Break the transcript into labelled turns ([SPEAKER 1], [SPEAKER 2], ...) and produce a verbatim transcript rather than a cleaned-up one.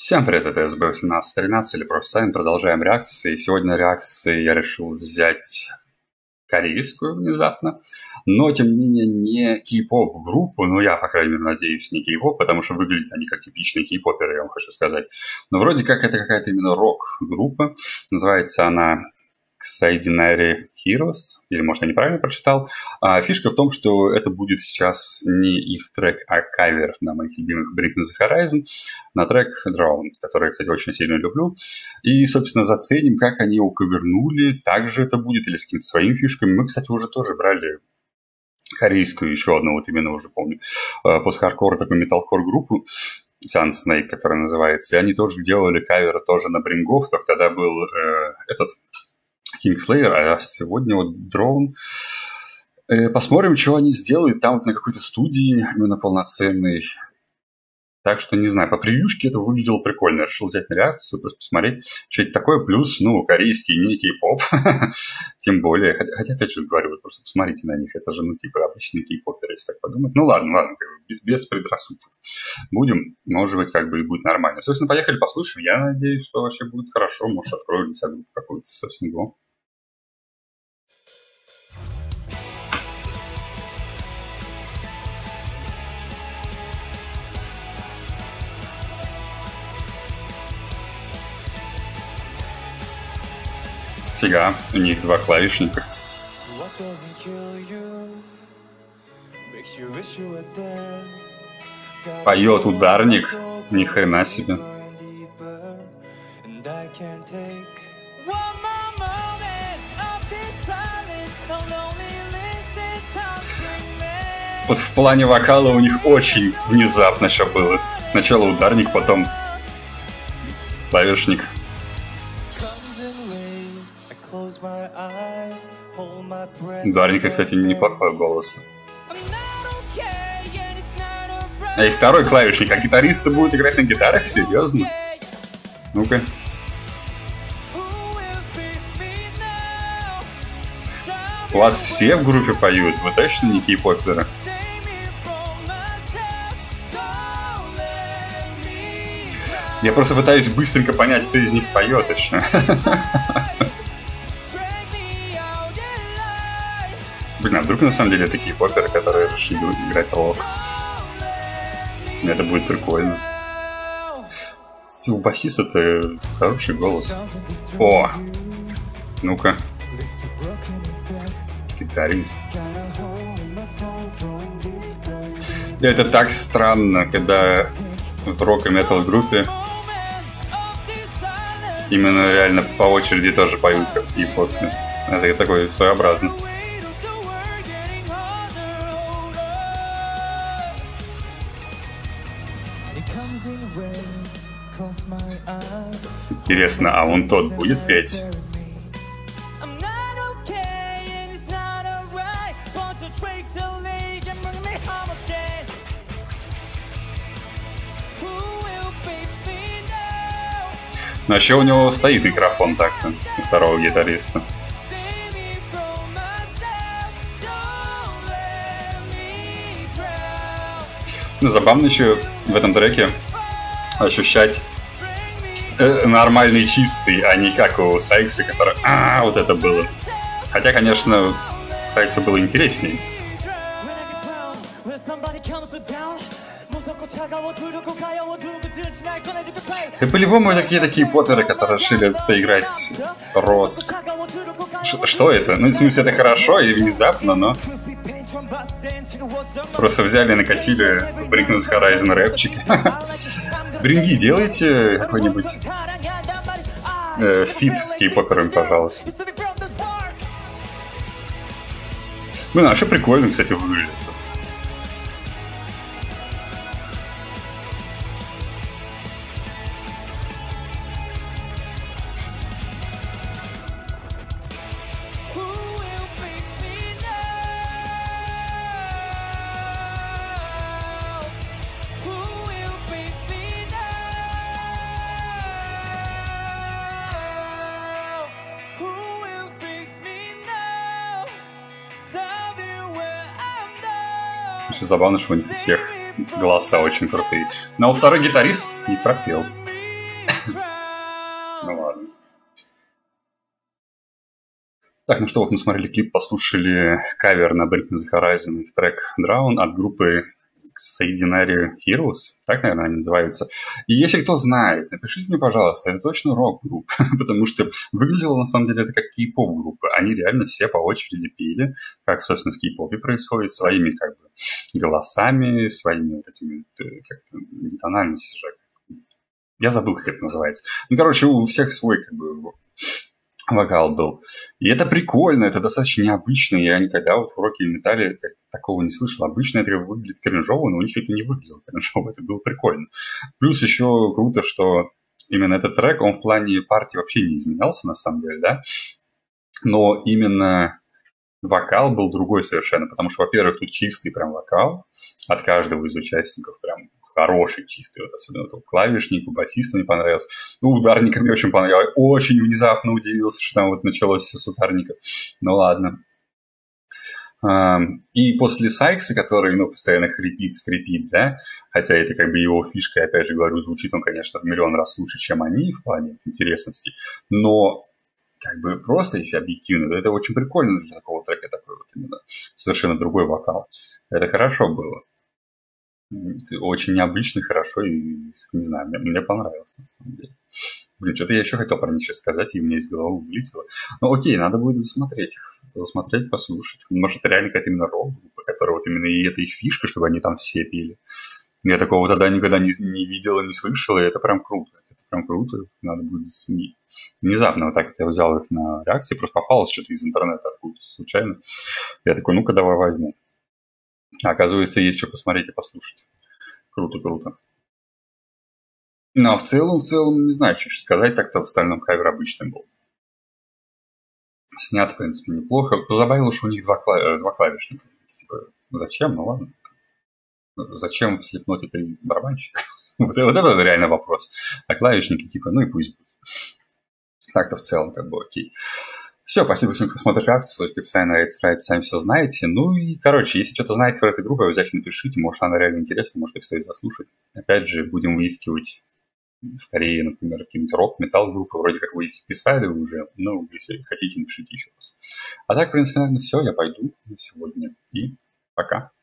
[SPEAKER 1] Всем привет, это эс бэ восемнадцать тринадцать или просто Сайн. Продолжаем реакции. Сегодня реакции я решил взять корейскую внезапно, но тем не менее не кей-поп группу, ну я, по крайней мере, надеюсь, не кей-поп, потому что выглядят они как типичные кей-поперы, я вам хочу сказать. Но вроде как это какая-то именно рок-группа. Называется она Extraordinary Heroes, или, может, я неправильно прочитал. А фишка в том, что это будет сейчас не их трек, а кавер на моих любимых Bring Me The Horizon, на трек Drown, который я, кстати, очень сильно люблю. И, собственно, заценим, как они его ковернули, также это будет, или с какими-то своими фишками. Мы, кстати, уже тоже брали корейскую, еще одну, вот именно уже помню, пост-хардкор, такую металкор группу, Sun Snake, которая называется, и они тоже делали кавер тоже на Брингов, только тогда был э, этот... Kingslayer, а сегодня вот Drone. Э, посмотрим, что они сделают там вот на какой-то студии, именно полноценной. Так что, не знаю, по превьюшке это выглядело прикольно. Я решил взять на реакцию, просто посмотреть, что это такое. Плюс, ну, корейский, не кей-поп. Тем более, хотя, хотя опять же говорю, вот просто посмотрите на них. Это же, ну, типа, обычный кей-поперы, если так подумать. Ну, ладно, ладно, без предрассудков. Будем, может быть, как бы и будет нормально. Собственно, поехали, послушаем. Я надеюсь, что вообще будет хорошо. Может, открою для себя группу какую-то, собственно, го. Фига, у них два клавишника. Поет ударник, ни хрена себе. Вот в плане вокала у них очень внезапно все было. Сначала ударник, потом клавишник. Ударника, кстати, неплохой голос. А и второй клавишник. А гитаристы будут играть на гитарах? Серьезно? Ну-ка. У вас все в группе поют? Вы точно не кей-поперы? Я просто пытаюсь быстренько понять, кто из них поет еще. Блин, а вдруг на самом деле такие поперы, которые решили играть рок? Это будет прикольно. Кстати, у басиста-то хороший голос. О! Ну-ка. Гитарист. Это так странно, когда в рок и метал группе именно реально по очереди тоже поют, как в кей-попе. Это такое своеобразно. Интересно, а он тот будет петь? Ну, а еще у него стоит микрофон так-то, у второго гитариста. Ну, забавно еще в этом треке ощущать э, нормальный чистый, а не как у Сайкса, который... А, вот это было. Хотя, конечно, Сайкса было интереснее. Да по-любому это какие-то такие поперы, которые решили поиграть роск. Ш- что это? Ну, в смысле, это хорошо и внезапно, но... Просто взяли и накатили в Bring Me The Horizon рэпчик. Бринги, делайте какой-нибудь э, фит с кей-поперами, пожалуйста. Ну, наши прикольно, кстати, выглядят. Очень забавно, что у них у всех голоса очень крутые. Но второй гитарист не пропел. Ну ладно. Так, ну что, вот мы смотрели клип, послушали кавер на Bring Me The Horizon, их трек Drown от группы Extraordinary Heroes, так, наверное, они называются. И если кто знает, напишите мне, пожалуйста, это точно рок-группа, потому что выглядело, на самом деле, это как кей-поп-группа. Они реально все по очереди пели, как, собственно, в кей-попе происходит, своими, как бы, голосами, своими вот этими, как-то, не тональности же. Я забыл, как это называется. Ну, короче, у всех свой, как бы, вокал был. И это прикольно, это достаточно необычно. Я никогда вот в роке и металле такого не слышал. Обычно это выглядит кринжово, но у них это не выглядело кринжово. Это было прикольно. Плюс еще круто, что именно этот трек, он в плане партии вообще не изменялся, на самом деле, да. Но именно вокал был другой совершенно, потому что, во-первых, тут чистый прям вокал от каждого из участников, прям хороший, чистый, вот особенно вот, клавишнику, басисту мне понравился, ну, ударникам мне очень понравилось, очень внезапно удивился, что там вот началось все с ударника, ну, ладно. И после Сайкса, который, ну, постоянно хрипит, скрипит, да, хотя это как бы его фишка, я опять же говорю, звучит он, конечно, в миллион раз лучше, чем они в плане интересности, но как бы просто, если объективно, то это очень прикольно для такого трека, такой вот именно совершенно другой вокал. Это хорошо было. Очень необычно, хорошо, и, не знаю, мне, мне понравилось, на самом деле. Блин, что-то я еще хотел про них сейчас сказать, и мне из головы вылетело. Ну, окей, надо будет засмотреть их. Засмотреть, послушать. Может, это реально какая-то именно рок-группа, которая вот именно и это их фишка, чтобы они там все пели. Я такого тогда никогда не, не видел и не слышал, и это прям круто. Это прям круто. Надо будет... Внезапно вот так вот я взял их на реакции, просто попалось что-то из интернета откуда-то случайно. Я такой, ну-ка, давай возьму. А оказывается, есть что посмотреть и послушать. Круто, круто. Ну, а в целом, в целом, не знаю, что сказать, так-то в остальном кавер обычный был. Снят, в принципе, неплохо. Позабавило, что у них два, клав... два клавишника. Типа, зачем? Ну ладно. Зачем в Слепноте три барабанщика? вот, вот это реально вопрос. А клавишники, типа, ну и пусть будет. Так-то в целом, как бы, окей. Все, спасибо всем, кто смотрит реакцию, ссылочка в описании, нравится, нравится, сами все знаете. Ну и, короче, если что-то знаете про эту группу, обязательно пишите, может, она реально интересна, может, их стоит заслушать. Опять же, будем выискивать скорее, например, какие-нибудь рок-металл группы, вроде как вы их писали уже, ну, если хотите, напишите еще раз. А так, в принципе, наверное, все, я пойду на сегодня, и пока.